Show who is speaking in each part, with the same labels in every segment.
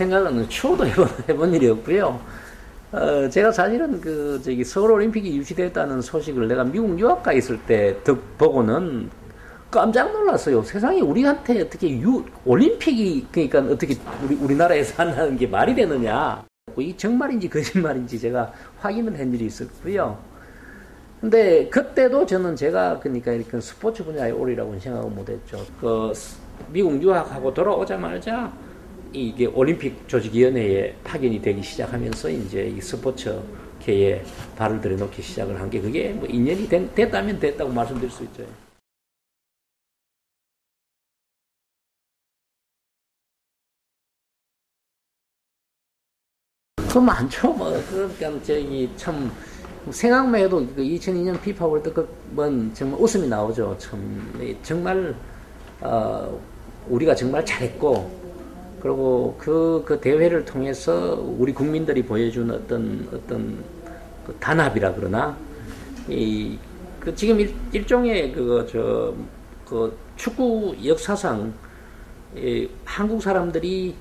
Speaker 1: 생각은 추호도 해본 일이 없고요. 제가 사실은 서울 올림픽이 유치됐다는 소식을 내가 미국 유학 가 있을 때 보고는 깜짝 놀랐어요. 세상에 우리한테 어떻게 올림픽이 그러니까 어떻게 우리나라에서 한다는 게 말이 되느냐. 이 정말인지 거짓말인지 제가 확인을 한 일이 있었고요. 근데 그때도 저는 제가 그러니까 이렇게 스포츠 분야에 오리라고는 생각을 못했죠. 미국 유학하고 돌아오자마자 이게 올림픽 조직위원회에 파견이 되기 시작하면서 이제 이 스포츠계에 발을 들여놓기 시작을 한 게 그게 뭐 인연이 됐다면 됐다고 말씀드릴 수 있죠. 그 많죠. 그러니까 참 생각만 해도 2002년 피파 월드컵은 정말 웃음이 나오죠. 정말 우리가 정말 잘했고, 그리고 그 대회를 통해서 우리 국민들이 보여준 어떤 그 단합이라 그러나 지금 일종의 축구 역사상 한국 사람들이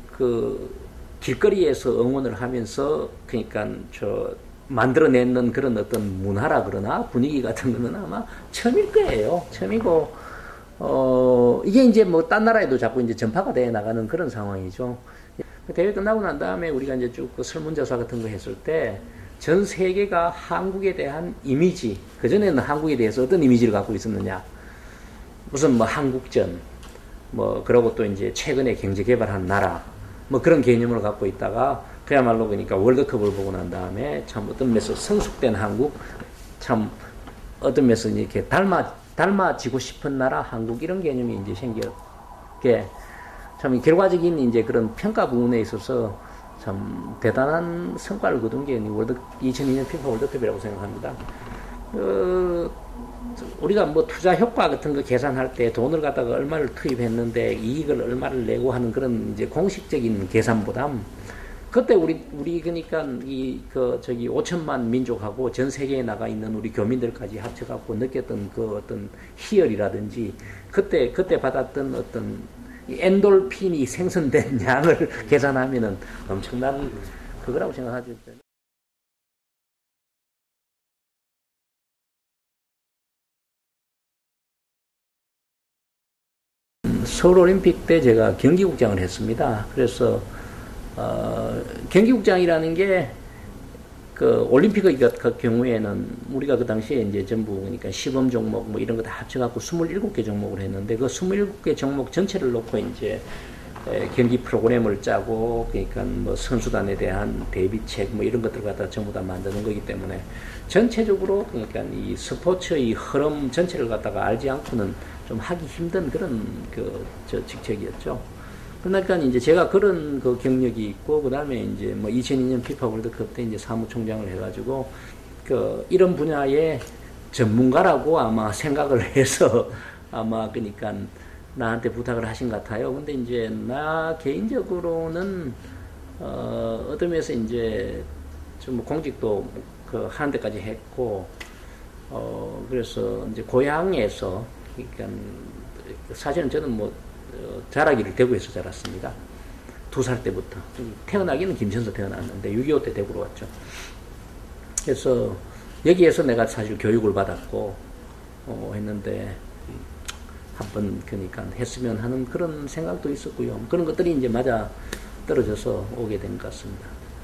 Speaker 1: 길거리에서 응원을 하면서 그러니까 만들어내는 그런 어떤 문화라 그러나 분위기 같은 거는 아마 처음일 거예요. 처음이고 이게 이제 딴 나라에도 자꾸 이제 전파가 돼 나가는 그런 상황이죠. 대회 끝나고 난 다음에 우리가 이제 쭉 설문조사 같은 거 했을 때 전 세계가 한국에 대한 이미지, 그전에는 한국에 대해서 어떤 이미지를 갖고 있었느냐. 무슨 한국전, 그러고 또 이제 최근에 경제 개발한 나라, 그런 개념을 갖고 있다가 그야말로 그러니까 월드컵을 보고 난 다음에 참 어떤 면에서 성숙된 한국, 참 어떤 면에서 이렇게 닮아지고 싶은 나라 한국 이런 개념이 이제 생겼게 참 결과적인 이제 그런 평가 부분에 있어서 참 대단한 성과를 거둔 게 2002년 피파 월드컵이라고 생각합니다. 우리가 투자 효과 같은 거 계산할 때 돈을 갖다가 얼마를 투입했는데 이익을 얼마를 내고 하는 그런 이제 공식적인 계산보다 그때 우리 그러니까 5천만 민족하고 전 세계에 나가 있는 우리 교민들까지 합쳐갖고 느꼈던 어떤 희열이라든지 그때 받았던 어떤 엔돌핀이 생성된 양을 계산하면은 엄청난 그거라고 생각하죠. 서울올림픽 때 제가 경기국장을 했습니다. 그래서 경기국장이라는 게 올림픽의 경우에는 우리가 그 당시에 이제 전부 그러니까 시범 종목 이런 거 다 합쳐갖고 27개 종목을 했는데 그 27개 종목 전체를 놓고 이제 경기 프로그램을 짜고 그러니까 선수단에 대한 대비책 이런 것들 갖다 전부 다 만드는 거기 때문에 전체적으로 그러니까 이 스포츠의 흐름 전체를 갖다가 알지 않고는 좀 하기 힘든 그런 직책이었죠. 그러니까 이제 제가 그런 경력이 있고, 그 다음에 이제 2002년 피파 월드컵 때 이제 사무총장을 해가지고, 이런 분야의 전문가라고 아마 생각을 해서 아마 그러니까 나한테 부탁을 하신 것 같아요. 근데 이제 나 개인적으로는, 어떤 면에서 이제 좀 공직도 하는 데까지 했고, 그래서 이제 고향에서, 그러니까 사실은 저는 자라기를 대구에서 자랐습니다. 2살 때부터. 태어나기는 김천서 태어났는데 6.25 때 대구로 왔죠. 그래서 여기에서 내가 사실 교육을 받았고 했는데 한번 그러니까 했으면 하는 그런 생각도 있었고요. 그런 것들이 이제 맞아 떨어져서 오게 된 것 같습니다.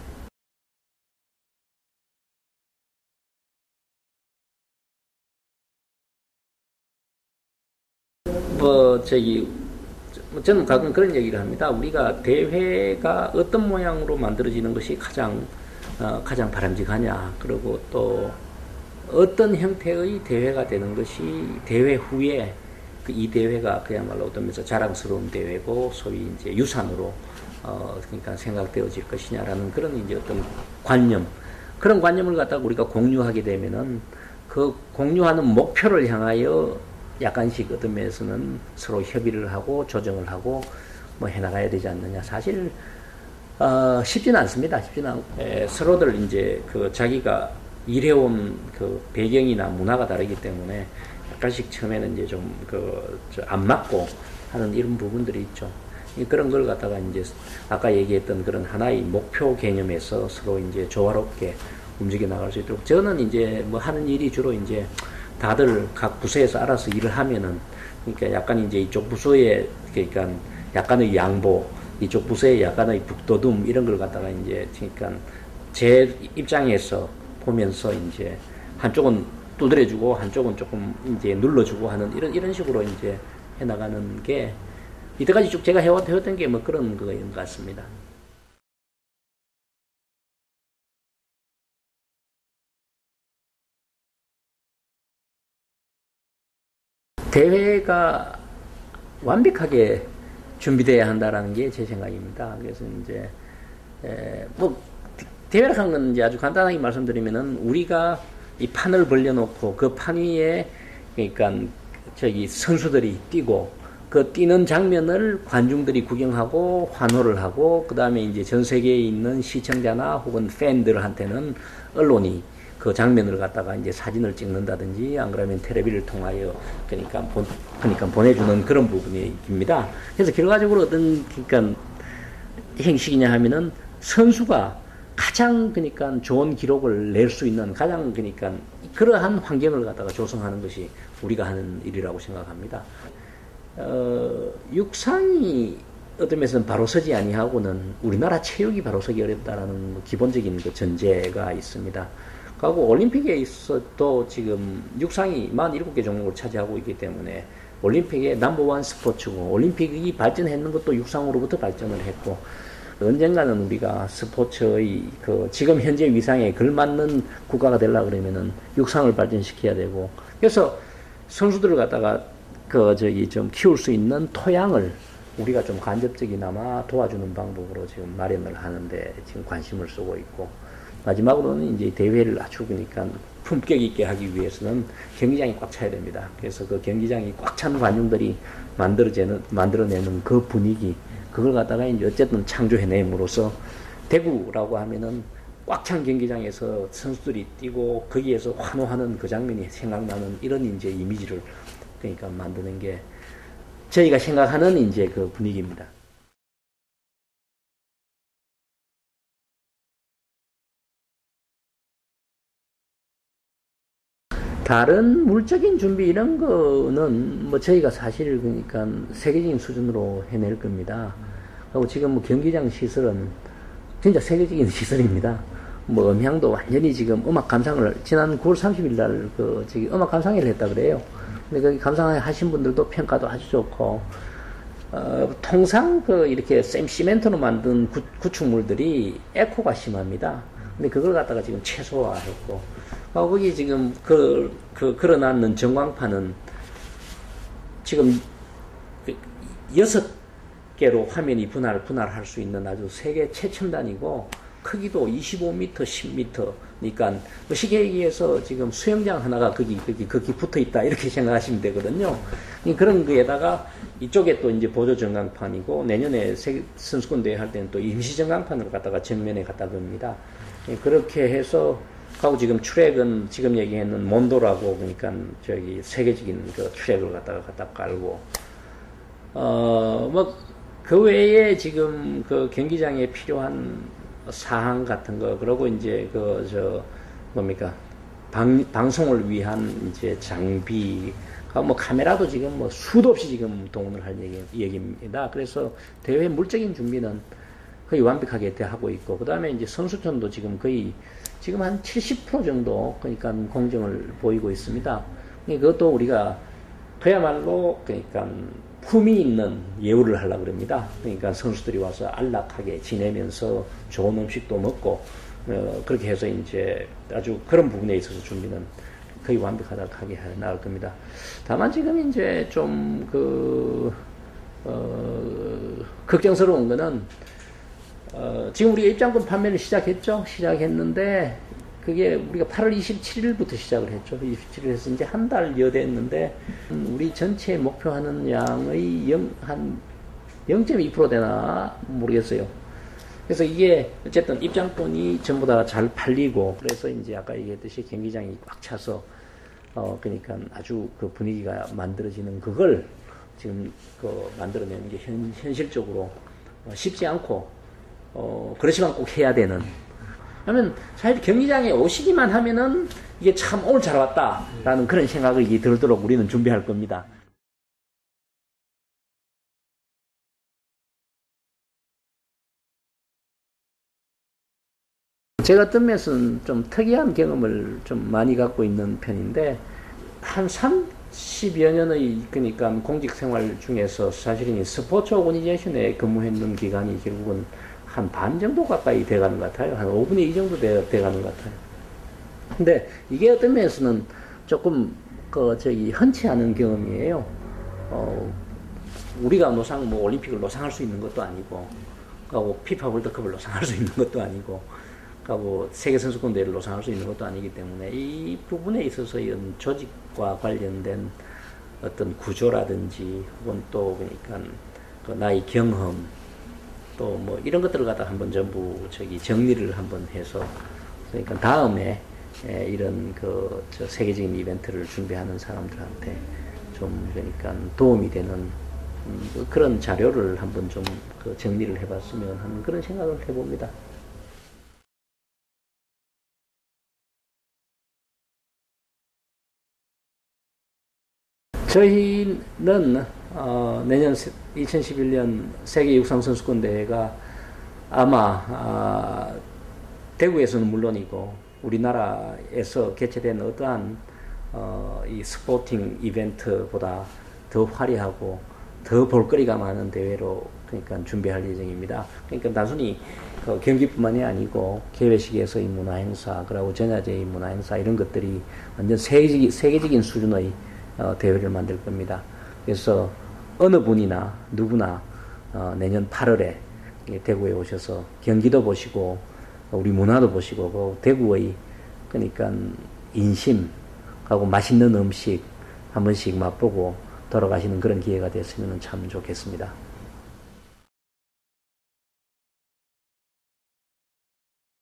Speaker 1: 저는 가끔 그런 얘기를 합니다. 우리가 대회가 어떤 모양으로 만들어지는 것이 가장 바람직하냐. 그리고 또 어떤 형태의 대회가 되는 것이 대회 후에 이 대회가 그야말로 어떤 면에서 자랑스러운 대회고 소위 이제 유산으로 그러니까 생각되어질 것이냐라는 그런 이제 어떤 그런 관념을 갖다가 우리가 공유하게 되면은 그 공유하는 목표를 향하여 약간씩 어떤 면에서는 서로 협의를 하고 조정을 하고 해나가야 되지 않느냐. 사실 쉽지는 않습니다. 쉽지는 않고 서로들 이제 자기가 일해온 배경이나 문화가 다르기 때문에 약간씩 처음에는 이제 좀 안 맞고 하는 이런 부분들이 있죠. 그런 걸 갖다가 이제 아까 얘기했던 그런 하나의 목표 개념에서 서로 이제 조화롭게 움직여 나갈 수 있도록 저는 이제 뭐 하는 일이 주로 이제 다들 각 부서에서 알아서 일을 하면은 그러니까 약간 이제 이쪽 부서에 그러니까 약간의 양보 이쪽 부서에 약간의 북돋움 이런 걸 갖다가 이제 그러니까 제 입장에서 보면서 이제 한쪽은 두드려주고 한쪽은 조금 이제 눌러주고 하는 이런 식으로 이제 해나가는 게 이때까지 쭉 제가 해왔던 게 뭐 그런 거인 것 같습니다. 대회가 완벽하게 준비돼야 한다라는 게 제 생각입니다. 그래서 이제 뭐 대회라는 건 이제 아주 간단하게 말씀드리면은 우리가 이 판을 벌려놓고 그 판 위에 그러니까 저기 선수들이 뛰고 그 뛰는 장면을 관중들이 구경하고 환호를 하고 그 다음에 이제 전 세계에 있는 시청자나 혹은 팬들한테는 언론이 그 장면을 갖다가 이제 사진을 찍는다든지 안 그러면 텔레비를 통하여 그러니까 보내주는 그런 부분입니다. 그래서 결과적으로 어떤 그러니까 형식이냐 하면은 선수가 가장 그러니까 좋은 기록을 낼 수 있는 가장 그러니까 그러한 환경을 갖다가 조성하는 것이 우리가 하는 일이라고 생각합니다. 육상이 어떤 면에서는 바로 서지 아니하고는 우리나라 체육이 바로 서기 어렵다라는 기본적인 그 전제가 있습니다. 그리고 올림픽에 있어도 지금 육상이 47개 종목을 차지하고 있기 때문에 올림픽의 넘버원 스포츠고 올림픽이 발전했는 것도 육상으로부터 발전을 했고 언젠가는 우리가 스포츠의 그 지금 현재 위상에 걸맞는 국가가 되려고 그러면은 육상을 발전시켜야 되고 그래서 선수들을 갖다가 좀 키울 수 있는 토양을 우리가 좀 간접적이나마 도와주는 방법으로 지금 마련을 하는데 지금 관심을 쓰고 있고 마지막으로는 이제 대회를 아주 그러니까 품격 있게 하기 위해서는 경기장이 꽉 차야 됩니다. 그래서 그 경기장이 꽉 찬 관중들이 만들어내는 그 분위기 그걸 갖다가 이제 어쨌든 창조해냄으로써 대구라고 하면은 꽉 찬 경기장에서 선수들이 뛰고 거기에서 환호하는 그 장면이 생각나는 이런 이제 이미지를 그러니까 만드는 게 저희가 생각하는 이제 그 분위기입니다. 다른 물적인 준비 이런 거는 뭐 저희가 사실 그러니까 세계적인 수준으로 해낼 겁니다. 그리고 지금 뭐 경기장 시설은 진짜 세계적인 시설입니다. 뭐 음향도 완전히 지금 음악 감상을 지난 9월 30일 날 저기 음악 감상회를 했다 그래요. 근데 거기 감상하신 분들도 평가도 아주 좋고 통상 이렇게 시멘트로 만든 구축물들이 에코가 심합니다. 근데 그걸 갖다가 지금 최소화했고 거기 지금 걸어놨는 전광판은 지금 6개로 화면이 분할할 수 있는 아주 세계 최첨단이고 크기도 25m, 10m. 그러니까 쉽게 얘기해서 지금 수영장 하나가 거기 붙어 있다 이렇게 생각하시면 되거든요. 그런 거에다가 이쪽에 또 이제 보조 전광판이고 내년에 선수권 대회 할 때는 또 임시 전광판을 갖다가 정면에 갖다 겁니다. 그렇게 해서 하고 지금 트랙은 지금 얘기했는 몬도라고 그러니까 저기 세계적인 그 트랙을 갖다 깔고 뭐 그 외에 지금 그 경기장에 필요한 사항 같은 거 그리고 이제 뭡니까 방송을 위한 이제 장비 뭐 카메라도 지금 뭐 수도 없이 지금 동원을 할 얘기입니다. 그래서 대회 물적인 준비는 거의 완벽하게 하고 있고 그 다음에 이제 선수촌도 지금 거의 지금 한 70% 정도 그러니까 공정을 보이고 있습니다. 그것도 우리가 그야말로 그러니까 품위 있는 예우를 하려고 그럽니다. 그러니까 선수들이 와서 안락하게 지내면서 좋은 음식도 먹고 그렇게 해서 이제 아주 그런 부분에 있어서 준비는 거의 완벽하게 나갈 겁니다. 다만 지금 이제 좀 걱정스러운 거는 지금 우리가 입장권 판매를 시작했는데 그게 우리가 8월 27일부터 시작을 했죠. 27일 해서 이제 한 달여 됐는데 우리 전체 목표하는 양의 한 0.2% 되나 모르겠어요. 그래서 이게 어쨌든 입장권이 전부 다 잘 팔리고 그래서 이제 아까 얘기했듯이 경기장이 꽉 차서 그러니까 아주 그 분위기가 만들어지는 그걸 지금 만들어내는 게 현실적으로 쉽지 않고 그렇지만 꼭 해야 되는. 하면 사실 경기장에 오시기만 하면은 이게 참 오늘 잘 왔다라는 그런 생각이 들도록 우리는 준비할 겁니다. 제가 어떤 면에서는 좀 특이한 경험을 좀 많이 갖고 있는 편인데, 한 30여 년의, 그러니까 공직 생활 중에서 사실은 스포츠 오거니제이션에 근무했는 기간이 결국은 한 반 정도 가까이 돼가는 것 같아요. 한 5분의 2 정도 돼가는 것 같아요. 근데 이게 어떤 면에서는 조금, 흔치 않은 경험이에요. 우리가 올림픽을 노상할 수 있는 것도 아니고, 피파 월드컵을 노상할 수 있는 것도 아니고, 세계선수권대회를 노상할 수 있는 것도 아니기 때문에 이 부분에 있어서 이런 조직과 관련된 어떤 구조라든지 혹은 또 그러니까 나의 경험 또 이런 것들을 갖다 한번 전부 정리를 한번 해서 그러니까 다음에 이런 세계적인 이벤트를 준비하는 사람들한테 좀 그러니까 도움이 되는 그런 자료를 한번 좀 정리를 해봤으면 하는 그런 생각을 해봅니다. 저희는 내년 2011년 세계 육상선수권대회가 아마 대구에서는 물론이고 우리나라에서 개최된 어떠한 이 스포팅 이벤트보다 더 화려하고 더 볼거리가 많은 대회로 그러니까 준비할 예정입니다. 그러니까 단순히 경기뿐만이 아니고 개회식에서의 문화행사, 그리고 전야제의 문화행사 이런 것들이 완전 세계적인 수준의 대회를 만들 겁니다. 그래서 어느 분이나 누구나 내년 8월에 대구에 오셔서 경기도 보시고 우리 문화도 보시고 대구의 그러니까 인심하고 맛있는 음식 한 번씩 맛보고 돌아가시는 그런 기회가 됐으면 참 좋겠습니다.